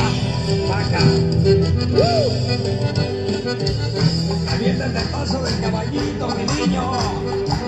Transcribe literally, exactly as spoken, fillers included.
Baja. ¡Uh! Aviéntate el paso del caballito, mi niño.